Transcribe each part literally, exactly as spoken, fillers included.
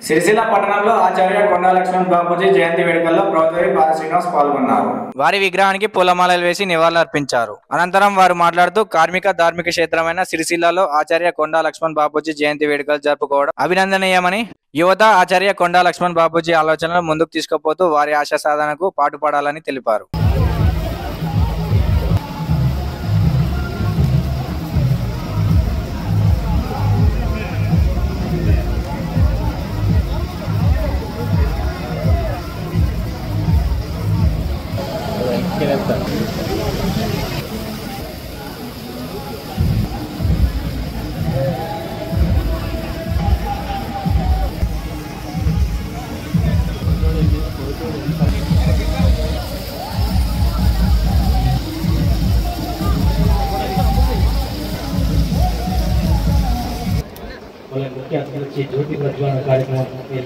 సిరిసిల్ల పట్టణంలో ఆచార్య కొండా లక్ష్మణ్ బాపూజీ జయంతి వేడుకల్లో ప్రౌఢవి బాల శ్రీనివాస్ పాల్గొన్నారు. వారి విగ్రహానికి పూలమాలలు వేసి నివాళులర్పించారు. అనంతరం వారు మాట్లాడుతూ కార్మిక ధార్మిక క్షేత్రమైన సిరిసిల్లలో ఆచార్య కొండా లక్ష్మణ్ బాపూజీ జయంతి వేడుకలు జరుపుకోవడం అభినందనీయమని, యువత ఆచార్య కొండా లక్ష్మణ్ బాపూజీ ఆలోచనలు ముందుకు తీసుకుపోతూ వారి ఆశా సాధనకు పాటుపడాలని తెలిపారు. मुख्य अतिथि से ज्योति प्रज्वलन कार्यक्रम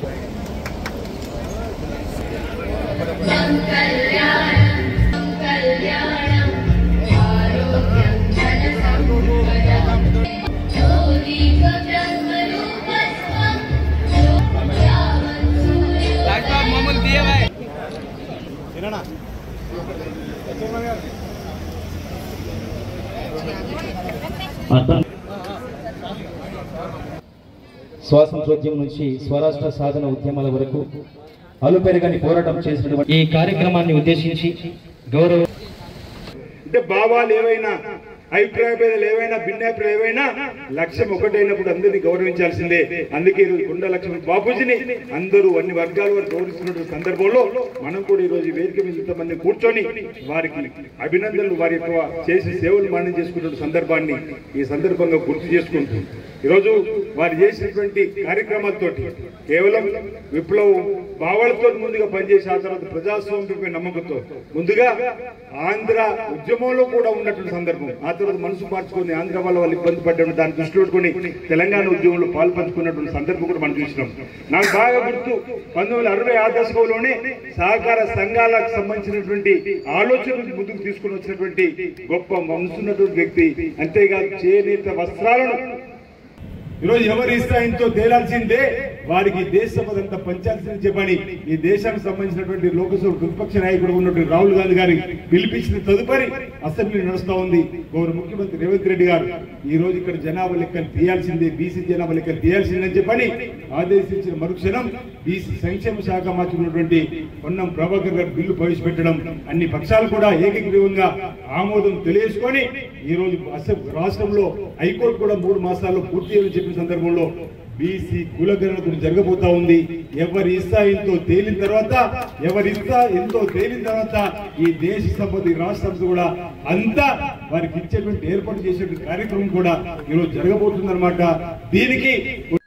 స్వాతంత్రోద్యమం నుంచి స్వరాష్ట్ర సాధన ఉద్యమాల వరకు అలుపెరగని పోరాటం చేసినటువంటి ఈ కార్యక్రమాన్ని ఉద్దేశించి గౌరవ అంటే భావాలు ఏవైనా అభిప్రాయ భేదాలు ఏవైనా భిన్నాభిప్రాయాలు ఏవైనా లక్ష్యం ఒకటైనప్పుడు అందరినీ గౌరవించాల్సిందే. అందుకే ఈరోజు కొండా లక్ష్మణ్ బాపూజీని అందరూ అన్ని వర్గాల వారు గౌరవిస్తున్న సందర్భంలో మనం కూడా ఈ రోజు వేదిక మీద ఇంతమంది కూర్చొని వారికి అభినందనలు, వారి యొక్క చేసి సేవలు మానం చేసుకున్న సందర్భాన్ని ఈ సందర్భంగా గుర్తు చేసుకుంటూ ఈరోజు వారు చేసినటువంటి కార్యక్రమాలతో కేవలం విప్లవ భావాలతో ముందుగా పనిచేసి ఆ తర్వాత ప్రజాస్వామ్యంపై నమ్మకంతో ముందుగా ఆంధ్ర ఉద్యమంలో కూడా ఉన్నటువంటి సందర్భం, ఆ తర్వాత మనసు మార్చుకొని ఆంధ్ర వాళ్ళ వాళ్ళు ఇబ్బంది పడ్డ దాన్ని దృష్టిలో పెట్టుకుని తెలంగాణ ఉద్యమంలో పాల్పంచుకున్నటువంటి సందర్భం కూడా మనం చూసినాం. నాకు బాగా గుర్తు పంతొమ్మిది వందల అరవై ఆ దశకంలోనే సహకార సంఘాలకు సంబంధించినటువంటి ఆలోచనలు ముందుకు తీసుకుని వచ్చినటువంటి గొప్ప మనసున్నటువంటి వ్యక్తి. అంతేకాదు చేనేత వస్త్రాలను ఈరోజు ఎవరి స్థాయితో తేలాల్సిందే, వారికి దేశ సంపదంతా పంచాల్సింది చెప్పని ఈ దేశానికి సంబంధించినటువంటి లోకసభ ప్రతిపక్ష నాయకుడు ఉన్నటువంటి రాహుల్ గాంధీ గారి పిలిపించిన తదుపరి అసెంబ్లీ నడుస్తా ఉంది. గౌరవ ముఖ్యమంత్రి రేవంత్ రెడ్డి గారు ఈ రోజు ఇక్కడ జనాభా లెక్కలు తీయాల్సిందే, బీసీ జనాభా లెక్కలు తీయాల్సిందని చెప్పని ఆదేశించిన మరుక్షణం బీసీ సంక్షేమ శాఖ మార్చుకున్నటువంటి పొన్నం ప్రభాకర్ గారు బిల్లు ప్రవేశపెట్టడం, అన్ని పక్షాలు కూడా ఏకగ్రీవంగా ఆమోదం తెలియజేసుకొని ఈ రోజు రాష్ట్రంలో హైకోర్టు కూడా మూడు మాసాల్లో పూర్తి చేయాలని చెప్పిన సందర్భంలో బీసీ కులగణన కూడా జరగబోతా ఉంది. ఎవరి ఇస్తా ఎంతో తేలిన తర్వాత ఎవరి ఇస్తా ఎంతో తేలిన తర్వాత ఈ దేశ సంపద ఈ రాష్ట్ర సంపద కూడా అంతా వారికి ఇచ్చేటువంటి ఏర్పాటు చేసేటువంటి కార్యక్రమం కూడా ఈరోజు జరగబోతుంది అన్నమాట. దీనికి